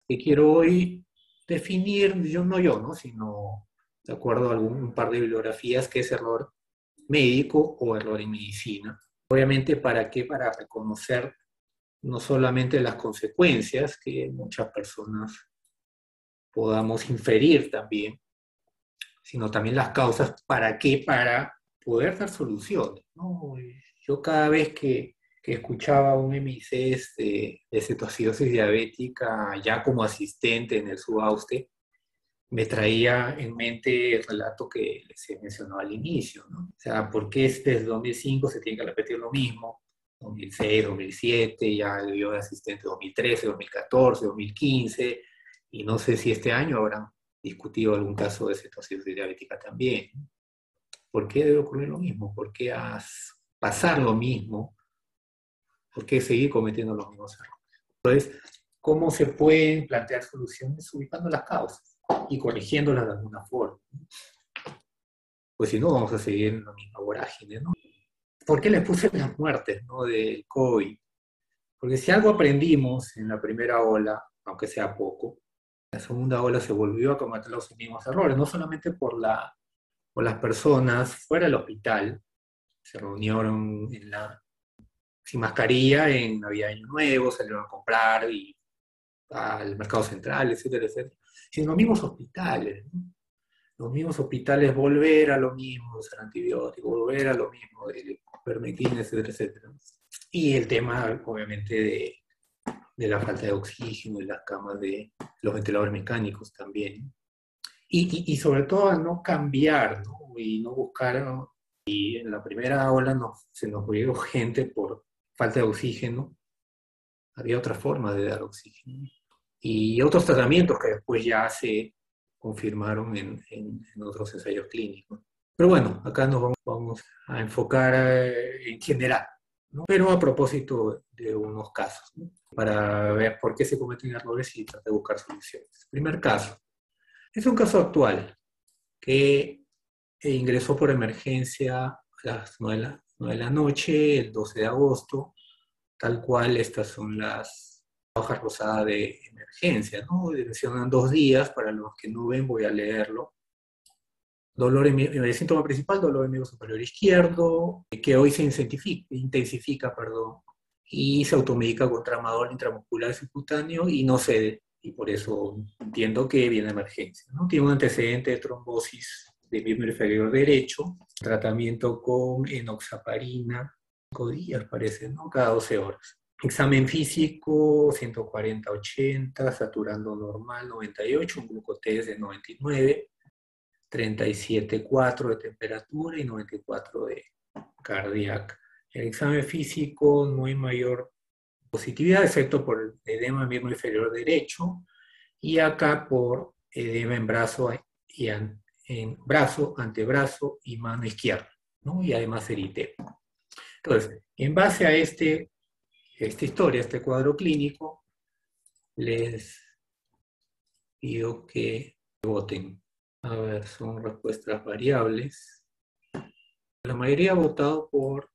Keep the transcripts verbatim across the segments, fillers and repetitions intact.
que quiero hoy definir, yo no yo, ¿no? Sino de acuerdo a algún un par de bibliografías, que es error médico o error en medicina. Obviamente, ¿para qué? Para reconocer no solamente las consecuencias que muchas personas podamos inferir también, sino también las causas. ¿Para qué? Para poder dar soluciones, ¿no? Yo cada vez que, que escuchaba un M I C S de, de cetoacidosis diabética, ya como asistente en el SUBAUSTE, me traía en mente el relato que les mencionó al inicio, ¿no? O sea, ¿por qué desde dos mil cinco se tiene que repetir lo mismo? dos mil seis, dos mil siete, ya yo de asistente dos mil trece, dos mil catorce, dos mil quince, y no sé si este año habrán discutido algún caso de cetoacidosis diabética también. ¿Por qué debe ocurrir lo mismo? ¿Por qué has- pasar lo mismo? ¿Por qué seguir cometiendo los mismos errores? Entonces, ¿cómo se pueden plantear soluciones ubicando las causas y corrigiéndolas de alguna forma? Pues si no, vamos a seguir en la misma vorágine, ¿no? ¿Por qué le puse las muertes, ¿no? Del COVID? Porque si algo aprendimos en la primera ola, aunque sea poco, la segunda ola se volvió a cometer los mismos errores, no solamente por, la, por las personas fuera del hospital, se reunieron en la, sin mascarilla en Navidad y Año Nuevo, salieron a comprar y al mercado central, etcétera, etcétera, sino los mismos hospitales, ¿no? Los mismos hospitales volver a lo mismo, usar antibióticos, volver a lo mismo, de ivermectina, etcétera, etcétera. Y el tema, obviamente, de, de la falta de oxígeno y las camas de los ventiladores mecánicos también. Y, y, y sobre todo a no cambiar, ¿no? Y no buscar, ¿no? Y en la primera ola nos, se nos murió gente por falta de oxígeno. Había otra forma de dar oxígeno. Y otros tratamientos que después ya se confirmaron en, en, en otros ensayos clínicos. Pero bueno, acá nos vamos, vamos a enfocar eh, en general, ¿no? Pero a propósito de unos casos, ¿no? Para ver por qué se cometen errores y tratar de buscar soluciones. Primer caso. Es un caso actual que ingresó por emergencia a las nueve de la, nueve de la noche, el doce de agosto, tal cual estas son las hojas rosadas de emergencia, ¿no? Mencionan dos días, para los que no ven voy a leerlo. Dolor en el síntoma principal, dolor en miembro superior izquierdo, que hoy se intensifica, intensifica perdón, y se automedica con tramadol intramuscular subcutáneo y no cede, y por eso entiendo que viene emergencia, ¿no? Tiene un antecedente de trombosis del miembro inferior derecho, tratamiento con enoxaparina, cinco días parece, ¿no? Cada doce horas. Examen físico, ciento cuarenta ochenta, saturando normal noventa y ocho, un glucotés de noventa y nueve, treinta y siete punto cuatro de temperatura y noventa y cuatro de cardíaca. En el examen físico no hay mayor positividad, excepto por el edema en miembro inferior derecho, y acá por edema en brazo, y an, en brazo, antebrazo y mano izquierda, ¿no? Y además eritema. Entonces, en base a este, esta historia, este cuadro clínico, les pido que voten. A ver, son respuestas variables. La mayoría ha votado por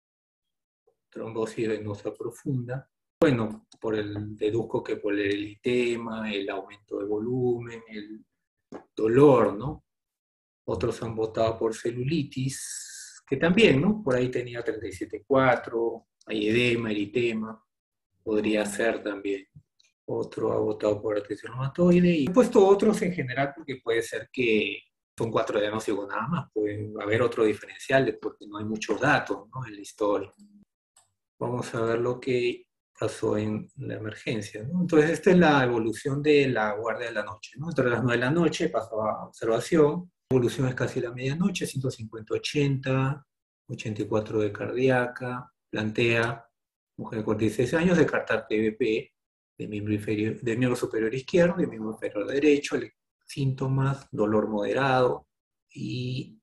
trombosis venosa profunda. Bueno, por el, deduzco que por el eritema, el aumento de volumen, el dolor, ¿no? Otros han votado por celulitis, que también, ¿no? Por ahí tenía treinta y siete punto cuatro, hay edema, eritema, podría ser también. Otro ha votado por artritis reumatoide, y he puesto otros en general porque puede ser que son cuatro diagnósticos nada más, puede haber otro diferencial porque no hay muchos datos, ¿no? En la historia. Vamos a ver lo que pasó en la emergencia, ¿no? Entonces, esta es la evolución de la guardia de la noche, ¿no? Entre las nueve de la noche pasó a observación, la evolución es casi la medianoche, ciento cincuenta ochenta, ochenta y cuatro de cardíaca, plantea, mujer de cuarenta y seis años, descartar T B P de miembro, inferior, de miembro superior izquierdo y de miembro inferior derecho, síntomas, dolor moderado y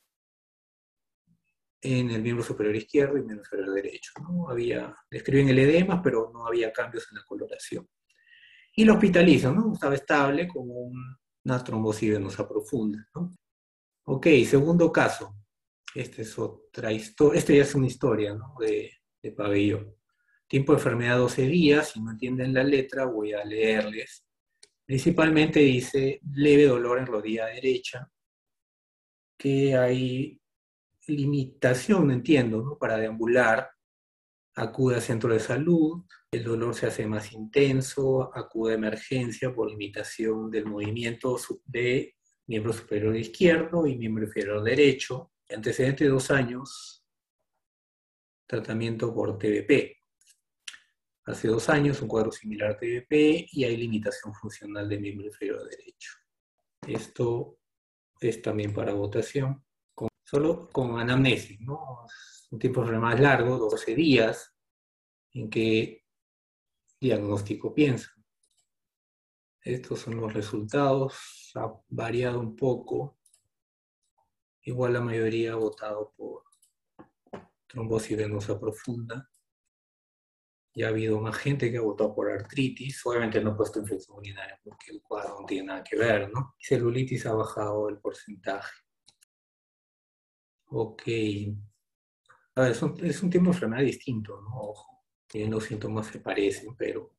en el miembro superior izquierdo y miembro inferior derecho, ¿no? Había, describen el edema, pero no había cambios en la coloración. Y lo hospitalizan, ¿no? Estaba estable como un, una trombosis venosa profunda, ¿no? Ok, segundo caso. Esta es otra historia, esta ya es una historia, ¿no? De, de pabellón. Tiempo de enfermedad doce días, si no entienden la letra voy a leerles Principalmente dice leve dolor en rodilla derecha, que hay limitación, no entiendo, ¿no? Para deambular, acude al centro de salud, el dolor se hace más intenso, acude a emergencia por limitación del movimiento de miembro superior izquierdo y miembro inferior derecho, antecedente de dos años, tratamiento por T B P. Hace dos años un cuadro similar a T B P y hay limitación funcional del miembro inferior derecho. Esto es también para votación, con, solo con anamnesis, ¿no? Es un tiempo más largo, doce días, en qué diagnóstico piensan. Estos son los resultados, ha variado un poco. Igual la mayoría ha votado por trombosis venosa profunda. Ya ha habido más gente que ha votado por artritis. Obviamente no he puesto infección urinaria porque el cuadro no tiene nada que ver, ¿no? Celulitis ha bajado el porcentaje. Ok. A ver, es un, es un tipo de enfermedad distinto, ¿no? Ojo, tienen los síntomas se parecen, pero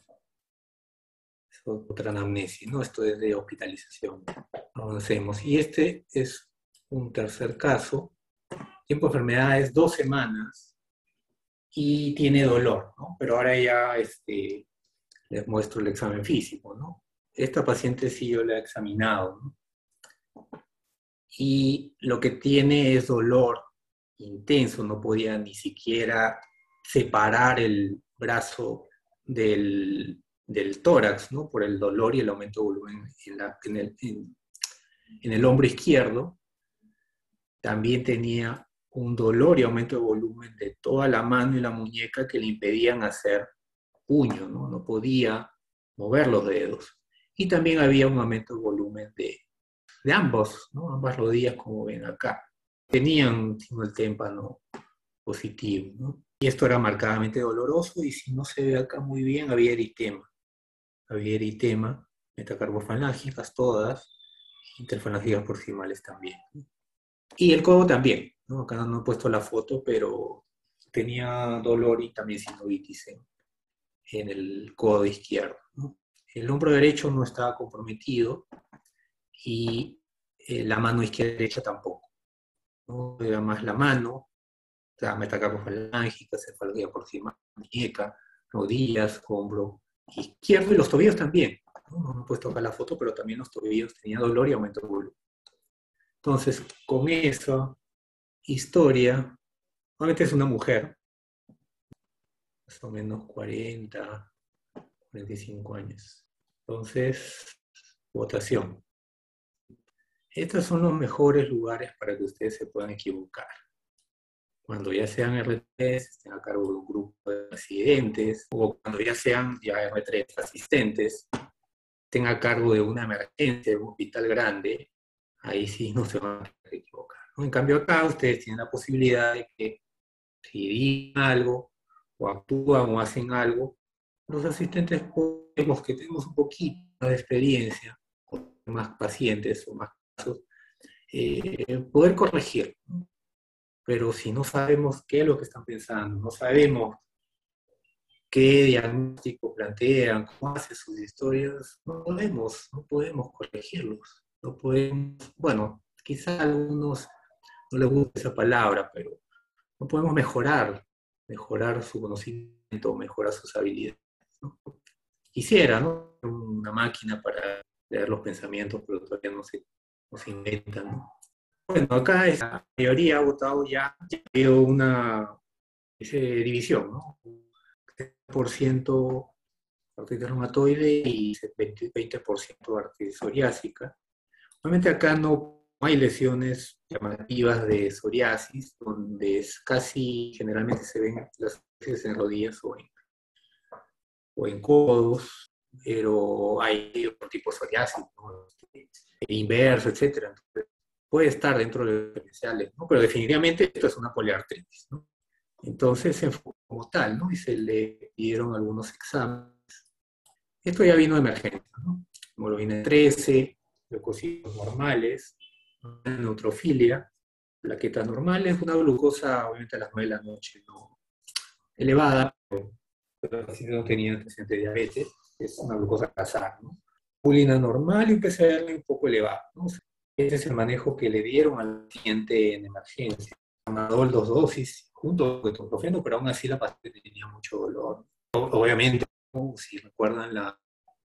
es otra anamnesis, ¿no? Esto es de hospitalización. Avancemos. Y este es un tercer caso. Tiempo de enfermedad es dos semanas y tiene dolor, ¿no? Pero ahora ya este, les muestro el examen físico, ¿no? Esta paciente sí yo la he examinado, ¿no? Y lo que tiene es dolor intenso, no podía ni siquiera separar el brazo del, del tórax, ¿no? Por el dolor y el aumento de volumen en, la, en, el, en, en el hombro izquierdo. También tenía un dolor y aumento de volumen de toda la mano y la muñeca que le impedían hacer puño, ¿no? No podía mover los dedos. Y también había un aumento de volumen de, de ambos, ¿no? Ambas rodillas, como ven acá. Tenían signo del témpano positivo, ¿no? Y esto era marcadamente doloroso, y si no se ve acá muy bien, había eritema. Había eritema, metacarbofalángicas todas, interfalángicas proximales también. Y el codo también, ¿no? Acá no he puesto la foto, pero tenía dolor y también sinovitis en, en el codo izquierdo, ¿no? El hombro derecho no estaba comprometido y eh, la mano izquierda derecha tampoco, ¿no? Era más la mano, la metacarpofalángica, cefalea proximal, muñeca, rodillas, hombro izquierdo y los tobillos también, ¿no? No he puesto acá la foto, pero también los tobillos tenían dolor y aumento de volumen. Entonces, con esa historia, normalmente es una mujer, más o menos cuarenta, cuarenta y cinco años. Entonces, votación. Estos son los mejores lugares para que ustedes se puedan equivocar. Cuando ya sean R tres, estén a cargo de un grupo de residentes, o cuando ya sean ya R tres asistentes, estén a cargo de una emergencia, de un hospital grande, ahí sí no se van a equivocar, ¿no? En cambio acá ustedes tienen la posibilidad de que si digan algo, o actúan o hacen algo, los asistentes podemos, que tenemos un poquito de experiencia, con más pacientes o más casos, eh, poder corregir, ¿no? Pero si no sabemos qué es lo que están pensando, no sabemos qué diagnóstico plantean, cómo hacen sus historias, no podemos, no podemos corregirlos, no podemos, bueno, quizá a algunos no les gusta esa palabra, pero no podemos mejorar, mejorar su conocimiento, mejorar sus habilidades, ¿no? Quisiera, ¿no? Una máquina para leer los pensamientos, pero todavía no se, no se inventan, ¿no? Bueno, acá la mayoría ha votado ya, ya veo una ese, división, ¿no? por ciento artritis reumatoide y veinte por ciento artritis psoriásica. Obviamente acá no hay lesiones llamativas de psoriasis, donde es casi generalmente se ven las lesiones en rodillas o en, o en codos, pero hay otro tipo de psoriasis, ¿no? El inverso, etcétera. Entonces, puede estar dentro de los diferenciales, ¿no? Pero definitivamente esto es una poliartritis, ¿no? Entonces se enfocó como tal, ¿no? Y se le dieron algunos exámenes. Esto ya vino de emergencia, ¿no? Hemoglobina trece, leucocitos normales, neutrofilia, plaquetas normales, una glucosa obviamente a las nueve de la noche, ¿no? Elevada, pero si no tenía antecedentes de diabetes, es una glucosa al azar, ¿no? Pulina normal y un P C R un poco elevado, ¿no? O sea, ese es el manejo que le dieron al paciente en emergencia. Tramadol dos dosis junto con ibuprofeno, pero aún así la paciente tenía mucho dolor. Obviamente, ¿no? Si recuerdan la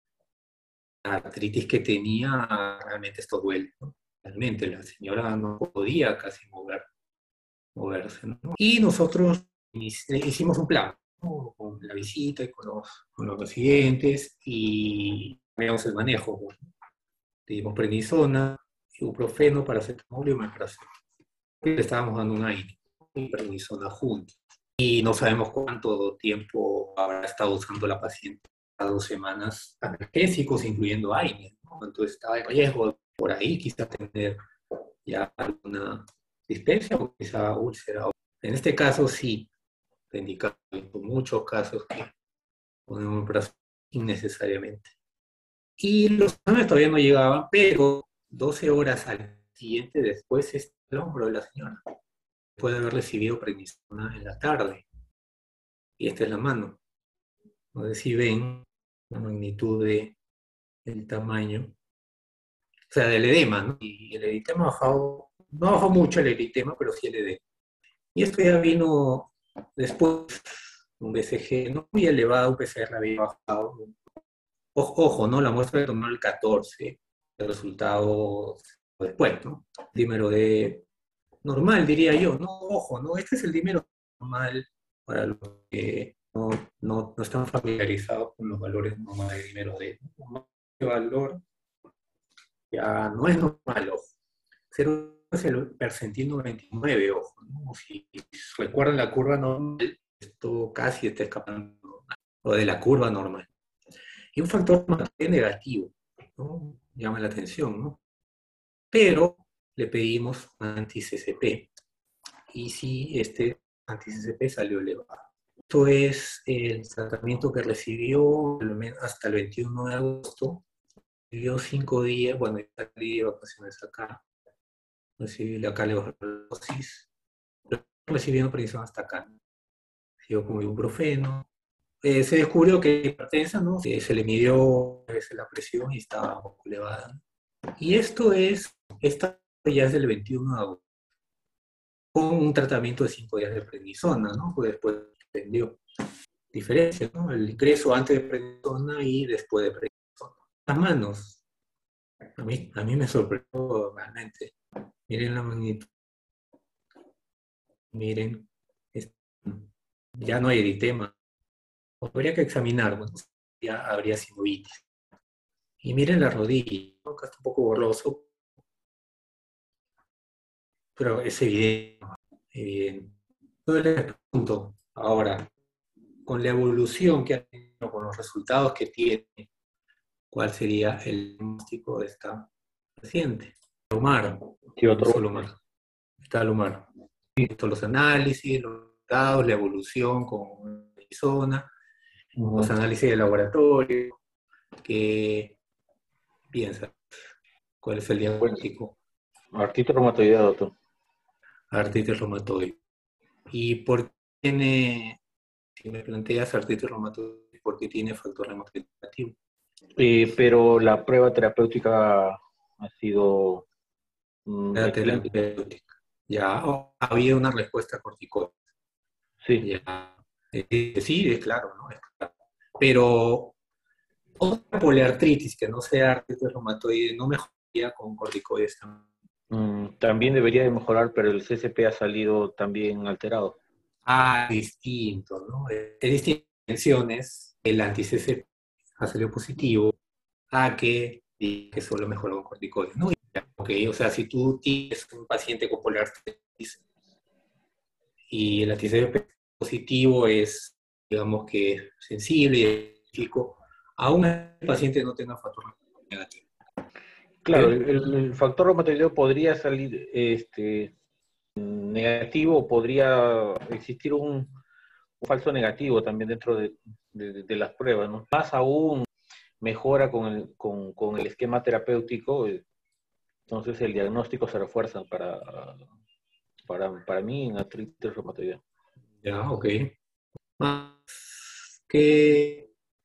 artritis que tenía, realmente esto duele, ¿no? Realmente la señora no podía casi mover, moverse, ¿no? Y nosotros hicimos un plan, ¿no? Con la visita y con los, con los residentes y veamos el manejo, ¿no? Le dimos prednisona, ibuprofeno, paracetamol y omeprazol. Le estábamos dando una I N y prednisona juntos. Y no sabemos cuánto tiempo habrá estado usando la paciente, a dos semanas analgésicos, incluyendo A I N E, ¿no? Entonces estaba en riesgo por ahí, quizá tener ya alguna dispepsia o quizá úlcera. En este caso sí, te indica en muchos casos que ponemos omeprazol innecesariamente. Y los exámenes todavía no llegaban, pero doce horas al siguiente después es el hombro de la señora. Puede haber recibido prednisona en la tarde. Y esta es la mano. No sé si ven la magnitud de, del tamaño. O sea, del edema, ¿no? Y el eritema ha bajado, no ha bajado mucho el eritema, pero sí el edema. Y esto ya vino después, un B C G no muy elevado, un P C R había bajado. Ojo, ojo, ¿no? La muestra de tomó el catorce, el resultado después, ¿no? Dímero de normal, diría yo. No, ojo, ¿no? Este es el dímero normal para los que no, no, no están familiarizados con los valores normales de dímero D. Este valor ya no es normal, ojo. Cero es el percentil noventa y nueve, ojo, ¿no? Si recuerdan la curva normal, esto casi está escapando, o de la curva normal. Y un factor negativo, ¿no? Llama la atención, ¿no? Pero le pedimos un anti-C C P. Y si este anti-C C P salió elevado. Esto es el tratamiento que recibió hasta el veintiuno de agosto. Vivió cinco días, bueno, salí de vacaciones acá. Recibí acá la dosis. Recibiendo prednisona hasta acá. Siguió con ibuprofeno. Eh, se descubrió que hipertensa, ¿no? Eh, se le midió a veces la presión y estaba un poco elevada. Y esto es, esta ya es del veintiuno de agosto, con un tratamiento de cinco días de prednisona, ¿no? Pues después entendió diferencia, ¿no? El ingreso antes de prednisona y después de prednisona. Las manos, a mí, a mí me sorprendió realmente. Miren la magnitud, miren, es, ya no hay eritema. Habría que examinar, bueno, ya habría sinovitis. Y miren la rodilla, ¿no? Acá está un poco borroso, pero es evidente, evidente. Entonces les pregunto, ahora, con la evolución que ha tenido, con los resultados que tiene, ¿cuál sería el diagnóstico de esta paciente? Lumar, Sí, otro. solo Lumar. Está Lumar. Visto los análisis, los resultados, la evolución con la zona, Uh-huh. los análisis de laboratorio, ¿qué piensa? ¿Cuál es el Pues, diagnóstico? artritis reumatoidea, doctor. Artritis reumatoide. ¿Y por qué tiene, si me planteas artritis reumatoide, por qué tiene factor reumatoide negativo? Eh, pero la prueba terapéutica ha sido mm, La excelente. terapéutica. Ya ha habido una respuesta corticoide. Sí, Ya. Eh, sí, es claro, ¿no? Es claro. Pero otra poliartritis que no sea artritis reumatoide no mejoraría con corticoides también. mm, también debería de mejorar, pero el C C P ha salido también alterado. Ah, distinto, ¿no? Es distintas dimensiones. El anti-C C P ha salido positivo a que, que solo mejoró con corticoides, ¿no? Okay, o sea, si tú tienes un paciente con poliartritis y el anti-C C P positivo es, digamos que sensible y específico, aún el paciente no tenga factor negativo. Claro, ¿Okay? el, el- el factor reumatoideo podría salir este, negativo, podría existir un, un falso negativo también dentro de, de- de las pruebas, ¿no? Más aún mejora con el, con, con el esquema terapéutico, eh, entonces el diagnóstico se refuerza para, para, para mí en artritis reumatoidea. Ya, ok. Más que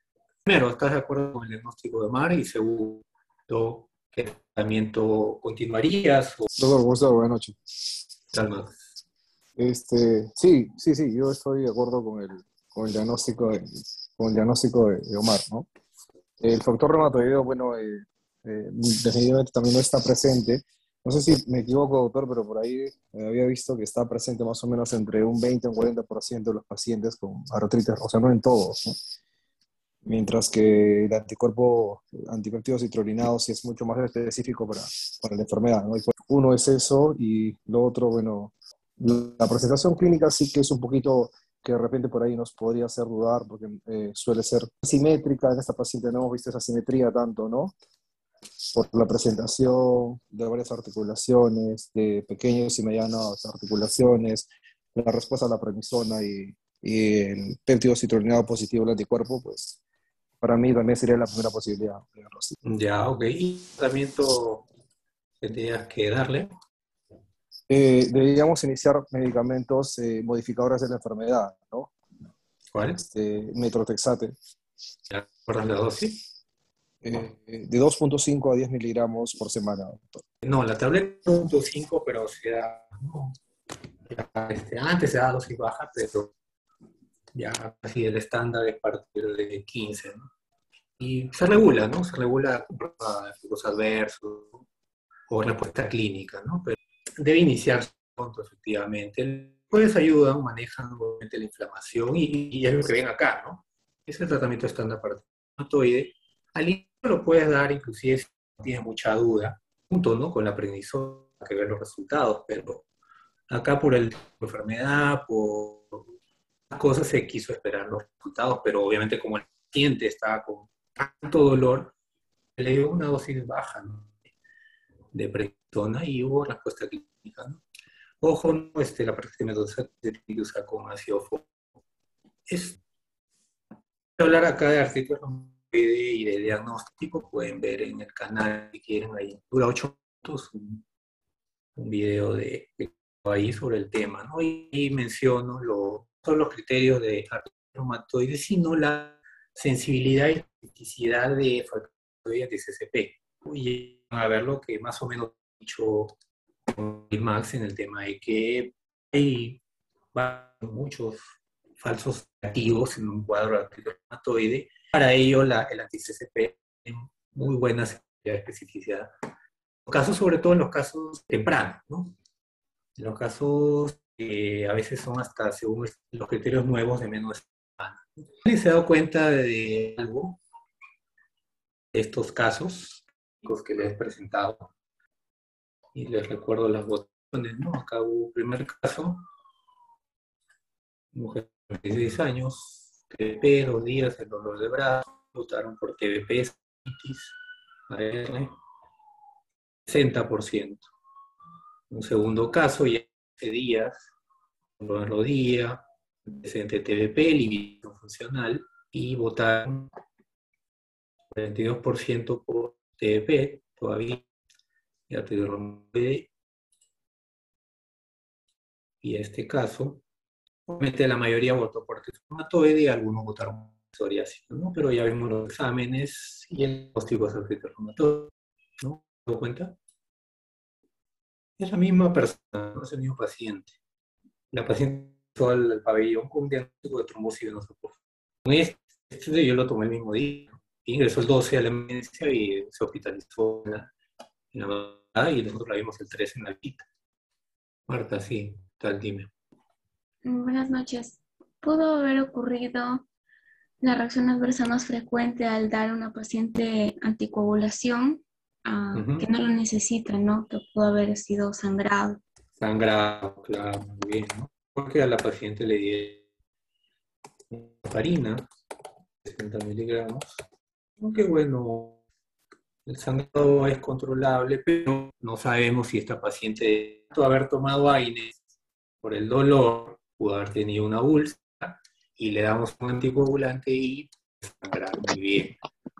primero, ¿estás de acuerdo con el diagnóstico de Omar? Y segundo, ¿qué tratamiento continuarías o Doctor, ¿cómo está? Buenas noches. tal más? Este, sí, sí, sí, yo estoy de acuerdo con el, con el diagnóstico de, con el diagnóstico de, de Omar, ¿no? El factor reumatoideo, bueno, eh, eh, definitivamente también no está presente. No sé si me equivoco, doctor, pero por ahí eh, había visto que está presente más o menos entre un veinte y un cuarenta por ciento de los pacientes con artritis, o sea, no en todos, ¿no? Mientras que el anticuerpo anticonceptivo citrullinado sí es mucho más específico para, para la enfermedad, ¿no? Y pues, uno es eso y lo otro, bueno, la presentación clínica sí que es un poquito que de repente por ahí nos podría hacer dudar porque eh, suele ser simétrica. En esta paciente no hemos visto esa simetría tanto, ¿no? Por la presentación de varias articulaciones, de pequeñas y medianas articulaciones, la respuesta a la prednisona y, y el péptido citrulinado positivo del anticuerpo, pues para mí también sería la primera posibilidad de diagnóstico. Ya, ok. ¿Y tratamiento que tengas que darle? Eh, deberíamos iniciar medicamentos eh, modificadores de la enfermedad, ¿no? ¿Cuál? Este, metrotexate, ¿Ya recuerdas la dosis? eh, de dos punto cinco a diez miligramos por semana, doctor. No, la tableta punto cinco, pero se da, no, ya, este, antes se da dosis baja, pero ya casi el estándar es partir de quince, ¿no? Y se regula, ¿no? Se regula con efectos adversos o respuesta clínica, ¿no? Pero debe iniciarse pronto, efectivamente. Pues ayudan, manejan obviamente la inflamación y, y es lo que ven acá, ¿no? Es el tratamiento estándar para el reumatoide. Al inicio lo puedes dar, inclusive si no tienes mucha duda, junto, ¿no? Con la prednisona, que ver los resultados, pero acá por el tipo de enfermedad, por las cosas se quiso esperar los resultados, pero obviamente como el paciente estaba con tanto dolor, le dio una dosis baja, ¿no? De prednisona y hubo respuesta clínica, ¿no? Ojo, no, este, la práctica de usa con ácido fólico. Es hablar acá de artritis reumatoide y de diagnóstico, pueden ver en el canal si quieren, ahí dura ocho minutos un, un video de, de ahí sobre el tema, ¿no? Y, y menciono lo, son los criterios de artritis reumatoide, sino la sensibilidad y especificidad de factores anti-C C P. Y a ver lo que más o menos he dicho Max en el tema de que hay muchos falsos negativos en un cuadro de artritis reumatoide. Para ello, la, el anti-C C P tiene muy buena especificidad. En los casos, sobre todo en los casos tempranos, ¿no? En los casos que a veces son hasta, según los criterios nuevos, de menos de semana. ¿Alguien se ha dado cuenta de algo de estos casos que les he presentado? Y les recuerdo las votaciones, ¿no? Acá hubo un primer caso, mujer de veintiséis años, T V P, dos días, el dolor de brazo, votaron por T V P, A R, sesenta por ciento. Un segundo caso, ya hace días, dolor de rodilla, antecedente T V P, limitación funcional, y votaron cuarenta y dos por ciento por T V P, todavía, ya te reumatoide. Y este caso, obviamente la mayoría votó por artritis reumatoide y algunos votaron por psoriasis, ¿no? Pero ya vimos los exámenes y el diagnóstico es artritis reumatoide, ¿no? ¿Te das cuenta? Es la misma persona, no es el mismo paciente. La paciente fue al, al pabellón con un diagnóstico de trombosis venosa profunda. Con este, este yo lo tomé el mismo día. Ingresó el doce a la emergencia y se hospitalizó en la, en la madrugada y nosotros la vimos el trece en la visita. Marta, sí, tal, dime. Buenas noches. ¿Pudo haber ocurrido la reacción adversa más frecuente al dar a una paciente anticoagulación uh, uh-huh. que no lo necesita, ¿no? Que pudo haber sido sangrado? Sangrado, claro, muy bien, ¿no? Porque a la paciente le di farina, sesenta miligramos. Aunque bueno, el sangrado es controlable, pero no sabemos si esta paciente, de haber tomado AINES por el dolor, pudo haber tenido una úlcera y le damos un anticoagulante y sangrar muy bien.